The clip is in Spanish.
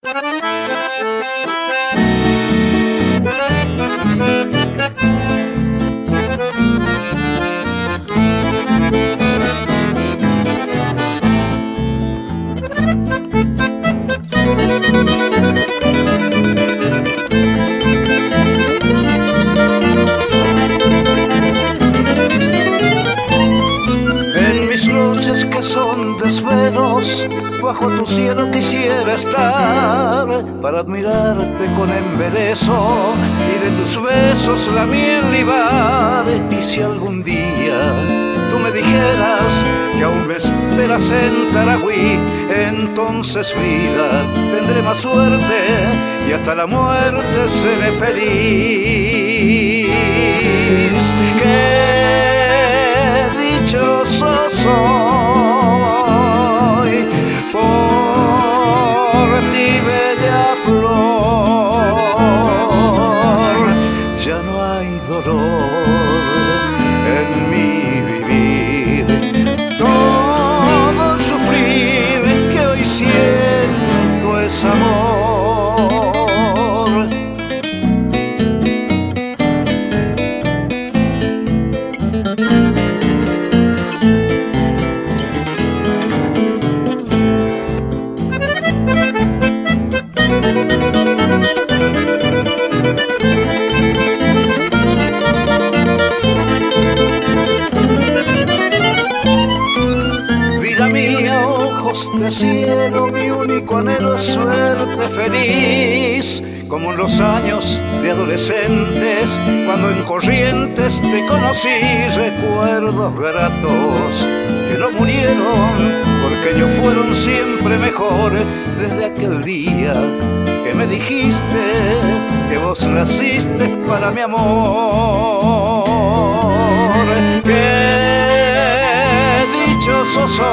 Que son desvelos, bajo tu cielo quisiera estar para admirarte con embeleso y de tus besos la miel libar. Y si algún día tú me dijeras que aún me esperas en Taragüí, entonces vida, tendré más suerte y hasta la muerte seré feliz. Qué dichoso soy por ti, bella flor. Ya no hay dolor en mi vivir, todo el sufrir que hoy siento es amor. Vida mía, ojos de cielo, mi único anhelo es suerte feliz, como en los años de adolescentes, cuando en Corrientes te conocí. Recuerdos gratos que no murieron, porque ellos fueron siempre mejor, desde aquel día que me dijiste que vos naciste para mi amor. Qué dichoso soy